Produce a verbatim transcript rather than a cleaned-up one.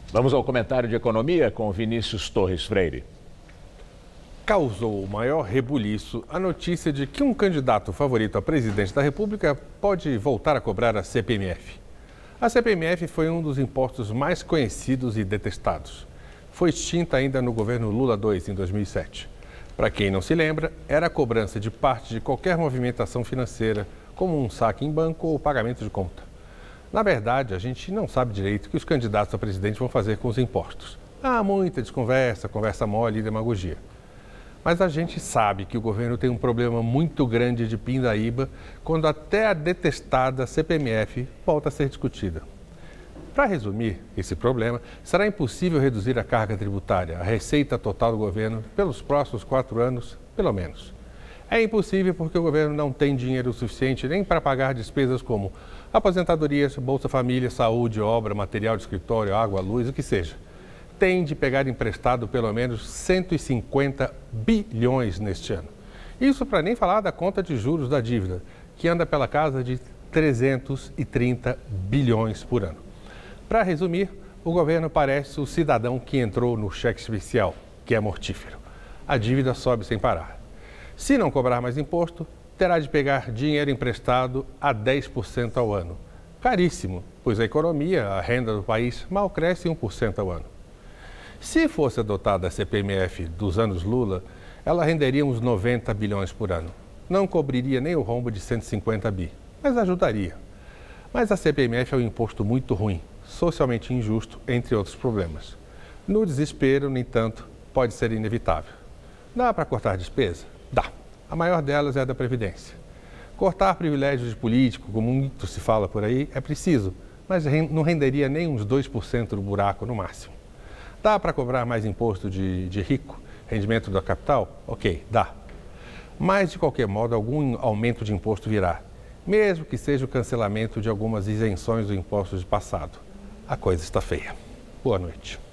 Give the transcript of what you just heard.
Vamos ao comentário de economia com Vinícius Torres Freire. Causou o maior rebuliço a notícia de que um candidato favorito a presidente da República pode voltar a cobrar a C P M F. A C P M F foi um dos impostos mais conhecidos e detestados. Foi extinta ainda no governo Lula dois, em dois mil e sete. Para quem não se lembra, era a cobrança de parte de qualquer movimentação financeira, como um saque em banco ou pagamento de conta. Na verdade, a gente não sabe direito o que os candidatos a presidente vão fazer com os impostos. Há muita desconversa, conversa mole e demagogia. Mas a gente sabe que o governo tem um problema muito grande de pindaíba quando até a detestada C P M F volta a ser discutida. Para resumir esse problema, será impossível reduzir a carga tributária, a receita total do governo, pelos próximos quatro anos, pelo menos. É impossível porque o governo não tem dinheiro suficiente nem para pagar despesas como aposentadorias, Bolsa Família, saúde, obra, material de escritório, água, luz, o que seja. Tem de pegar emprestado pelo menos cento e cinquenta bilhões neste ano. Isso para nem falar da conta de juros da dívida, que anda pela casa de trezentos e trinta bilhões por ano. Para resumir, o governo parece o cidadão que entrou no cheque especial, que é mortífero. A dívida sobe sem parar. Se não cobrar mais imposto, terá de pegar dinheiro emprestado a dez por cento ao ano. Caríssimo, pois a economia, a renda do país, mal cresce um por cento ao ano. Se fosse adotada a C P M F dos anos Lula, ela renderia uns noventa bilhões por ano. Não cobriria nem o rombo de cento e cinquenta bi, mas ajudaria. Mas a C P M F é um imposto muito ruim, socialmente injusto, entre outros problemas. No desespero, no entanto, pode ser inevitável. Dá para cortar despesa? Dá. A maior delas é a da Previdência. Cortar privilégios de político, como muito se fala por aí, é preciso, mas não renderia nem uns dois por cento do buraco no máximo. Dá para cobrar mais imposto de, de rico, rendimento da capital? Ok, dá. Mas, de qualquer modo, algum aumento de imposto virá, mesmo que seja o cancelamento de algumas isenções do imposto de passado. A coisa está feia. Boa noite.